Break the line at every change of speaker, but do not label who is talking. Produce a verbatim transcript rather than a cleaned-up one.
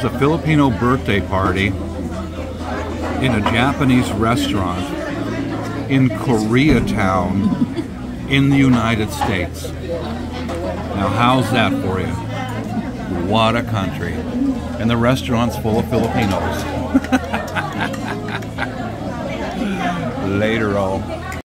It's a Filipino birthday party in a Japanese restaurant in Koreatown in the United States. Now, how's that for you? What a country. And the restaurant's full of Filipinos. Later, all.